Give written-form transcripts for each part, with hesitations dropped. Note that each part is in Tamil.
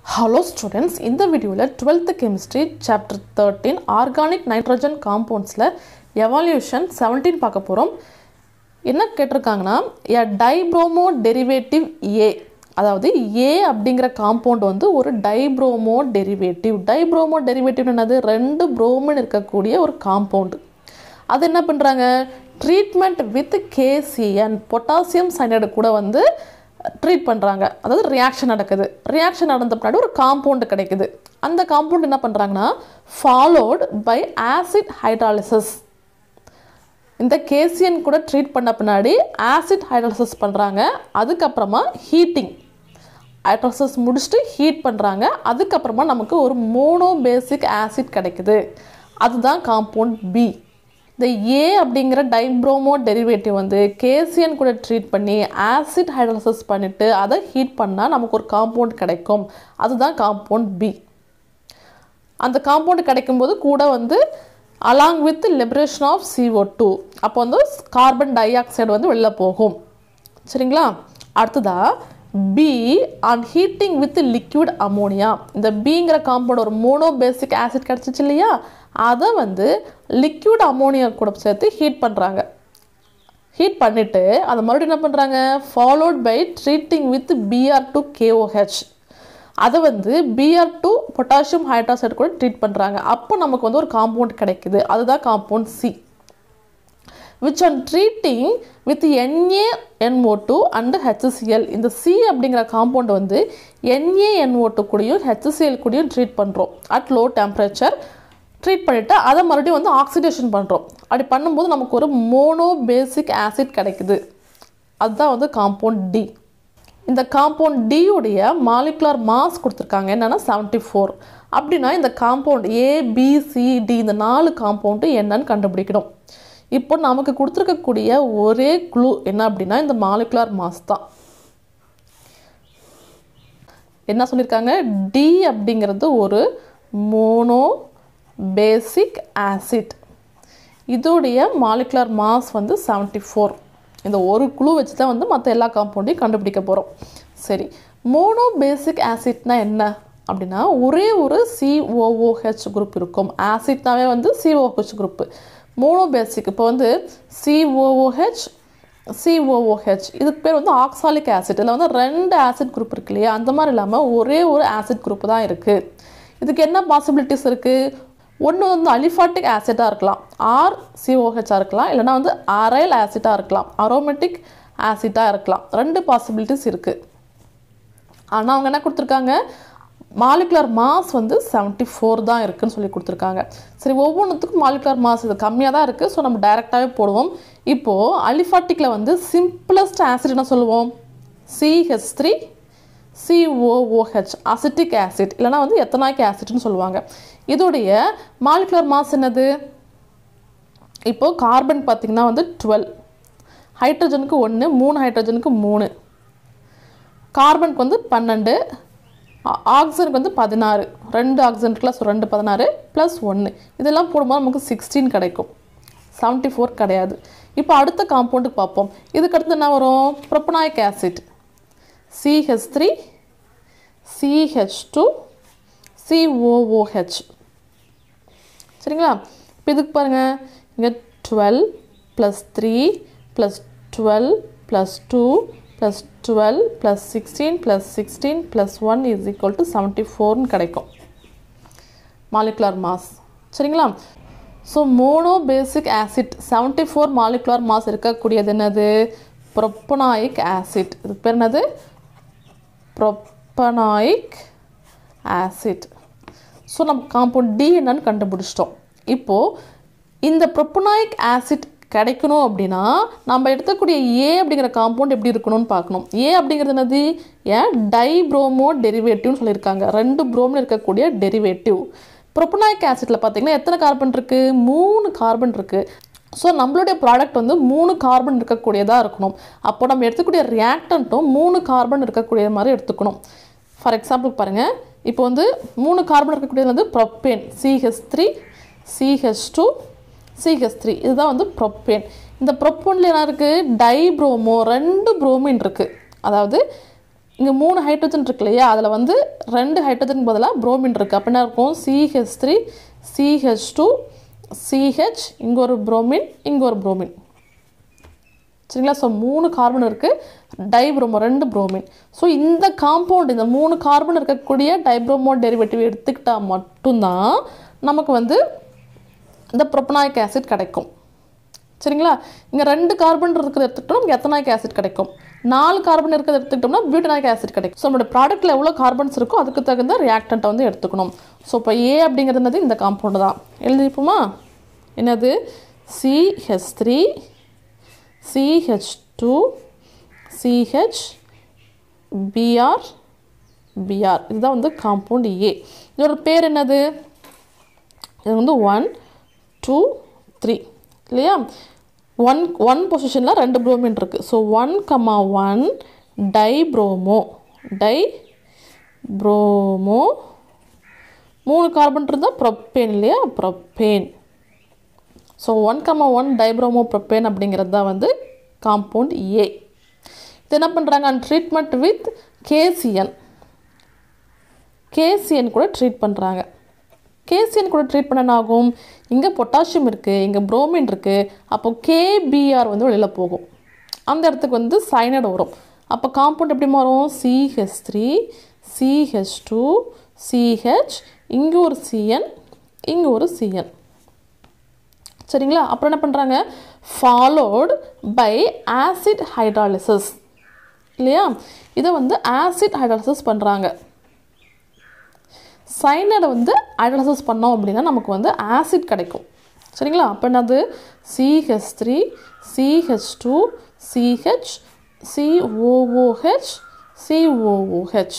Hello students, in the video 12th chemistry chapter 13 organic nitrogen compounds evaluation 17 பார்க்க போறோம். என்ன கேட்டிருக்காங்கன்னா a dibromo derivative A அதாவது A அப்படிங்கற காம்பவுண்ட் வந்து ஒரு டைப்ரோமோ டெரிவேட்டிவ். டைப்ரோமோ டெரிவேட்டிவ் என்னது? ரெண்டு புரோமின் இருக்கக்கூடிய ஒரு காம்பவுண்ட். அது என்ன பண்றாங்க? Treatment with KCN potassium cyanide கூட வந்து ட்ரீட் பண்றாங்க. அதாவது ரியாக்ஷன் நடக்குது. ரியாக்ஷன் நடந்த பிறகு ஒரு காம்பவுண்ட் கிடைக்குது. அந்த காம்பவுண்ட் என்ன பண்றாங்கன்னா followed by acid hydrolysis. இந்த KCN கூட ட்ரீட் பண்ண பின்னாடி acid hydrolysis பண்றாங்க. அதுக்கு அப்புறமா ஹீட்டிங் hydrolysis முடிச்சிட்டு ஹீட் பண்றாங்க. அதுக்கு அப்புறமா நமக்கு ஒரு மோனோ பேசிக் ஆசிட் கிடைக்குது. அதுதான் காம்பவுண்ட் B. இந்த A அப்படிங்கற டைப்ரோமோ டெரிவேட்டிவ் வந்து KCN கூட ட்ரீட் பண்ணி ஆசிட் ஹைட்ரோலிசிஸ் பண்ணிட்டு அதை ஹீட் பண்ணா நமக்கு ஒரு காம்பவுண்ட் கிடைக்கும். அதுதான் காம்பவுண்ட் B. அந்த காம்பவுண்ட் கிடைக்கும்போது கூட வந்து along with liberation of CO2 அப்போ வந்து கார்பன் டை ஆக்சைடு வந்து வெளில போகும். சரிங்களா? அடுத்ததா B on heating with liquid ammonia. இந்த Bங்கற காம்பவுண்ட் ஒரு மோனோ பேசிக் ஆசிட் கிடைச்சிச்சு இல்லையா? அதை வந்து liquid ammonia கூட சேர்த்து ஹீட் பண்றாங்க. ஹீட் பண்ணிட்டு அதை மறுபடியும் என்ன பண்றாங்க? followed by treating with Br2KOH. அதை வந்து Br2 பொட்டாசியம் ஹைட்ராக்சைடு கூட ட்ரீட் பண்றாங்க. அப்போ நமக்கு வந்து ஒரு காம்பவுண்ட் கிடைக்குது. அதுதான் compound C. which on treating with NaNO2 and HCl. இந்த C அப்படிங்கற காம்பவுண்ட் வந்து NaNO2 கூடயும் HCl கூடயும் ட்ரீட் பண்றோம் at low temperature. ட்ரீட் பண்ணிட்டு அதை மறுபடியும் வந்து ஆக்சிடேஷன் பண்றோம். அப்படி பண்ணும்போது நமக்கு ஒரு மோனோ பேசிக் ஆசிட் கிடைக்குது. அதுதான் வந்து காம்பவுண்ட் D. இந்த காம்பவுண்ட் D உடைய மாலிகுலர் மாஸ் கொடுத்திருக்காங்க. என்னன்னா 74. அப்படினா இந்த காம்பவுண்ட் A B C D இந்த நாலு காம்பவுண்ட் என்னன்னு கண்டுபிடிக்கணும். இப்போ நமக்கு கொடுத்திருக்கக்கூடிய ஒரே க்ளூ என்ன அப்படினா இந்த மாலிகுலர் மாஸ் தான். என்ன சொல்லிருக்காங்க? D அப்படிங்கிறது ஒரு மோனோ பேசிக் ஆசிட். இதோடைய மாலிகுலர் மாஸ் வந்து 74. இந்த ஒரு க்ளூ வச்சு தான் வந்து மற்ற எல்லா காம்பவுண்டையும் கண்டுபிடிக்க போறோம். சரி, மோனோ பேசிக் ஆசிட்னா என்ன அப்படினா ஒரே ஒரு COOH குரூப் இருக்கும். ஆசிட்னாவே வந்து COOH குரூப். மோனோ பேசிக் இப்போ வந்து COOH இதுக்கு பேர் வந்து ஆக்சாலிக் ஆசிட். இதில் வந்து ரெண்டு ஆசிட் குரூப் இருக்கு இல்லையா? அந்த மாதிரி இல்லாமல் ஒரே ஒரு ஆசிட் குரூப் தான் இருக்கு. இதுக்கு என்ன பாசிபிலிட்டிஸ் இருக்கு? ஒன்று வந்து அலிஃபாட்டிக் ஆசிட்டாக இருக்கலாம், RCOH இருக்கலாம், இல்லைனா வந்து அரைல் ஆசிட்டாக இருக்கலாம், அரோமேட்டிக் ஆசிட்டாக இருக்கலாம். ரெண்டு பாசிபிலிட்டிஸ் இருக்கு. ஆனால் அவங்க என்ன கொடுத்துருக்காங்க? மாலிகுலர் மாஸ் வந்து 74 தான் இருக்குன்னு சொல்லி கொடுத்துருக்காங்க. சரி, ஒவ்வொன்றுத்துக்கும் மாலிகுலர் மாஸ் இது கம்மியாக தான் இருக்குது. ஸோ நம்ம டைரெக்டாகவே போடுவோம். இப்போது அலிஃபாட்டிக்கில் வந்து சிம்பிளஸ்ட் ஆசிட் என்ன சொல்லுவோம்? CH3 COOH அசிட்டிக் ஆசிட், இல்லைனா வந்து எத்தனாயிக் ஆசிட்னு சொல்லுவாங்க. இதோடைய மாலிகுலர் மாஸ் என்னது? இப்போது கார்பன் பார்த்திங்கன்னா வந்து 12, ஹைட்ரஜனுக்கு 1, 3 ஹைட்ரஜனுக்கு 3, கார்பனுக்கு வந்து 12, ஆக்சிஜனுக்கு வந்து 16, 2 ஆக்சிஜன் ப்ளஸ் 2 16 ப்ளஸ் 1 இதெல்லாம் போடும்போது நமக்கு 16 கிடைக்கும். 74 கிடையாது. இப்போ அடுத்த காம்பவுண்டுக்கு பார்ப்போம். இதுக்கு அடுத்து என்ன வரும்? Propanoic acid CH3 CH2 COOH. சரிங்களா? இப்போ இதுக்கு பாருங்க, இங்கே 12 + 3 + 12 + 2 + 12 + 16 + 16 + 1 = 74 கிடைக்கும் மாலிகுலர் மாஸ். சரிங்களா? So mono basic acid 74 molecular mass இருக்கக்கூடியது என்னது? Propanoic acid. இதுக்கு பேர் என்னது? Propanoic acid. ஸோ நம்ம காம்பவுண்ட் D என்னன்னு கண்டுபிடிச்சிட்டோம். இப்போது இந்த ப்ரோப்பனாயிக் ஆசிட் கிடைக்கணும் அப்படின்னா நம்ம எடுக்கக்கூடிய A அப்படிங்கிற காம்பவுண்ட் எப்படி இருக்கணும்னு பார்க்கணும். A அப்படிங்கிறது என்னது? ஏன் டைப்ரோமோ டெரிவேட்டிவ்னு சொல்லியிருக்காங்க. ரெண்டு புரோமின் இருக்கக்கூடிய டெரிவேட்டிவ். ப்ரோப்பனாயிக் ஆசிட்டில் பார்த்தீங்கன்னா எத்தனை கார்பன் இருக்குது? 3 கார்பன் இருக்குது. ஸோ நம்மளுடைய ப்ராடக்ட் வந்து 3 கார்பன் இருக்கக்கூடியதாக இருக்கணும். அப்போ நம்ம எடுத்துக்கூடிய ரியாக்டண்ட்டும் 3 கார்பன் இருக்கக்கூடிய மாதிரி எடுத்துக்கணும். ஃபார் எக்ஸாம்பிள் பாருங்கள், இப்போ வந்து 3 கார்பன் இருக்கக்கூடியது வந்து ப்ரோப்பேன் CH3 CH2 CH3 இதுதான் வந்து ப்ரோப்பேன். இந்த ப்ரோப்பேனில் என்ன இருக்குது? டைப்ரோமோ, ரெண்டு புரோமின் இருக்குது. அதாவது இங்கே 3 ஹைட்ரஜன் இருக்கு இல்லையா, அதில் வந்து 2 ஹைட்ரஜன் பதிலாக புரோமின் இருக்குது. அப்போ என்ன இருக்கும், CH3 CH2 CH, இங்கே ஒரு புரோமின், இங்கே ஒரு புரோமின். சரிங்களா? ஸோ 3 கார்பன் இருக்குது, டைப்ரோமோ 2 புரோமின். ஸோ இந்த காம்பவுண்ட், இந்த 3 கார்பன் இருக்கக்கூடிய டைப்ரோமோ டெரிவேட்டிவ் எடுத்துக்கிட்டால் மட்டும்தான் நமக்கு வந்து இந்த ப்ரோப்பனாயிக் ஆசிட் கிடைக்கும். சரிங்களா? இங்கே 2 கார்பன் இருக்கிறத எடுத்துக்கிட்டோம், நமக்கு எத்தனாயிக் ஆசிட் கிடைக்கும். 4 கார்பன் இருக்கிறத எடுத்துக்கிட்டோம்னா பியூட்டனாயிக் ஆசிட் கிடைக்கும். ஸோ நம்மளோட ப்ராடக்ட்டில் எவ்வளோ கார்பன்ஸ் இருக்கோ அதுக்கு தகுந்த ரியாக்டண்ட்டை வந்து எடுத்துக்கணும். ஸோ இப்போ ஏ அப்படிங்கிறது என்னது, இந்த காம்பவுண்டு தான். எழுதிப்போமா? என்னது, CH3 CH2 CH Br Br, இதுதான் வந்து காம்பவுண்ட் ஏ. இதோட பேர் என்னது, இது வந்து 1 2 3 இல்லையா? 1 பொசிஷனில் 2 புரோமின் இருக்குது. ஸோ 1,1 டைப்ரோமோ 3 கார்பன் இருந்தால் ப்ரொப்பேன் இல்லையா, ப்ரொப்பேன். ஸோ 1,1 டைப்ரோமோ ப்ரொப்பேன் அப்படிங்கிறது தான் வந்து காம்பவுண்ட் ஏ. இது என்ன பண்ணுறாங்க, அண்ட் ட்ரீட்மெண்ட் வித் கேசியன் கூட ட்ரீட் பண்ணுறாங்க. கேசியன் கூட ட்ரீட் பண்ண ஆகும், இங்கே பொட்டாசியம் இருக்குது, இங்கே புரோமின் இருக்குது. அப்போ KBr வந்து வெளியில் போகும், அந்த இடத்துக்கு வந்து சைனைடு வரும். அப்போ காம்பவுண்ட் எப்படி மாறும், CH3 CH2 CH, இங்கே ஒரு CN, இங்கே ஒரு CN. சரிங்களா? அப்புறம் என்ன பண்ணுறாங்க, ஃபாலோட் பை ஆசிட் ஹைட்ராலிசிஸ் இல்லையா? இதை வந்து ஆசிட் ஹைட்ராலிசிஸ் பண்ணுறாங்க. சைனைடை வந்து ஹைட்ராலிசிஸ் பண்ணோம் அப்படின்னா நமக்கு வந்து ஆசிட் கிடைக்கும். சரிங்களா? அப்போ என்னது, CH3 CH2 CH COOH COOH.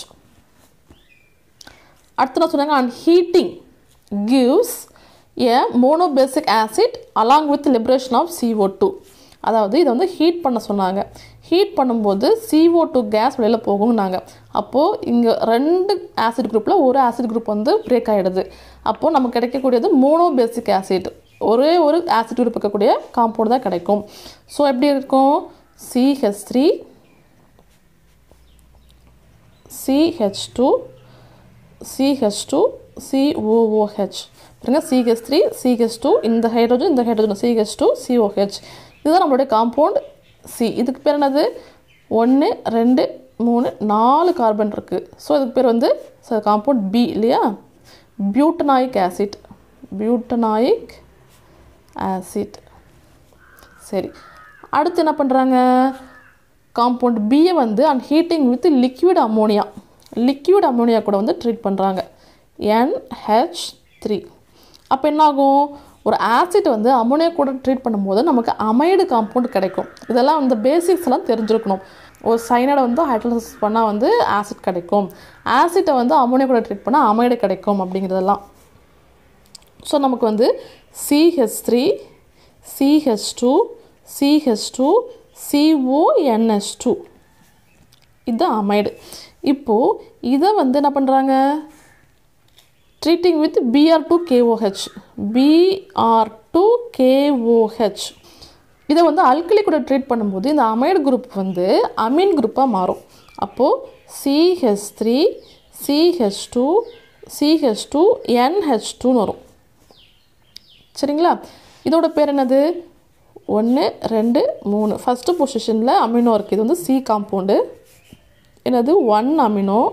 அடுத்து நான் சொன்னாங்க, and heating gives a monobasic acid along with liberation of CO2. அதாவது இதை வந்து ஹீட் பண்ண சொன்னாங்க. ஹீட் பண்ணும்போது CO2 கேஸ் வெளியில் போகும்னாங்க. அப்போது இங்கே 2 ஆசிட் குரூப்பில் ஒரு ஆசிட் குரூப் வந்து பிரேக் ஆகிடுது. அப்போது நமக்கு கிடைக்கக்கூடியது மோனோபேசிக் ஆசிட், ஒரே ஒரு ஆசிட் குரூப் இருக்கக்கூடிய காம்பவுண்ட் தான் கிடைக்கும். ஸோ எப்படி இருக்கும், CH3 CH2 CH2 COOH. பாருங்க, CH3 CH2, இந்த ஹைட்ரோஜன் CH2 COH. இதுதான் நம்மளுடைய காம்பவுண்ட் சி. இதுக்கு பேர் என்னது, 1 2 3 4 கார்பன் இருக்குது. ஸோ இதுக்கு பேர் வந்து காம்பவுண்ட் பி இல்லையா, பியூட்டனாயிக் ஆசிட். சரி, அடுத்து என்ன பண்ணுறாங்க, காம்பவுண்ட் பியை வந்து and heating with liquid ammonia கூட வந்து ட்ரீட் பண்ணுறாங்க, NH3. அப்போ என்னாகும், ஒரு ஆசிட் வந்து அமோனியா கூட ட்ரீட் பண்ணும்போது நமக்கு அமைடு காம்பவுண்ட் கிடைக்கும். இதெல்லாம் அந்த பேசிக்ஸ் எல்லாம் தெரிஞ்சிருக்கணும். ஒரு சைனைடை வந்து ஹைட்ராலிசிஸ் பண்ணால் வந்து ஆசிட் கிடைக்கும், ஆசிட்டை வந்து அமோனியா கூட ட்ரீட் பண்ணால் அமைடு கிடைக்கும் அப்படிங்கிறதெல்லாம். ஸோ நமக்கு வந்து CH3 CH2 CH2 CONH2 இது அமைடு. இப்போது இதை வந்து என்ன பண்ணுறாங்க, ட்ரீட்டிங் வித் Br2KOH. இதை வந்து அல்கலி கூட ட்ரீட் பண்ணும்போது இந்த அமைடு குரூப் வந்து அமீன் குரூப்பாக மாறும். அப்போது CH3 CH2 CH2 NH2 வரும். சரிங்களா? இதோட பேர் என்னது, 1 2 3. ஃபஸ்ட்டு பொசிஷனில் அமினோ இருக்குது, இது வந்து C காம்பவுண்டு. என்னது, 1 amino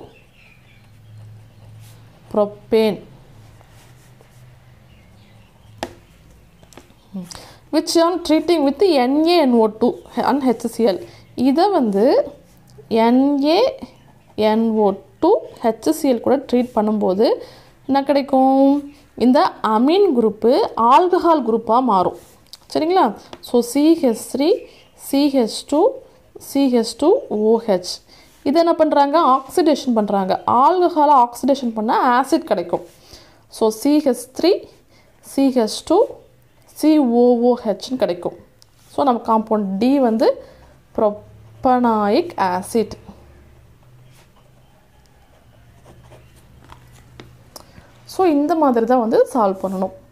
propane, which on treating with NaNO2 and HCl. இதை வந்து NaNO2 HCl கூட ட்ரீட் பண்ணும்போது என்ன கிடைக்கும், இந்த அமீன் குரூப்பு ஆல்கஹால் குரூப்பாக மாறும். சரிங்களா? So CH3 CH2 CH2OH. இதை என்ன பண்ணுறாங்க, ஆக்சிடேஷன் பண்ணுறாங்க. ஆல்கஹாலை ஆக்சிடேஷன் பண்ணால் ஆசிட் கிடைக்கும். ஸோ CH3 CH2 COOHன்னு கிடைக்கும். ஸோ நம்ம காம்பவுண்ட் டி வந்து ப்ரோப்பனாயிக் ஆசிட். ஸோ இந்த மாதிரி தான் வந்து சால்வ் பண்ணணும்.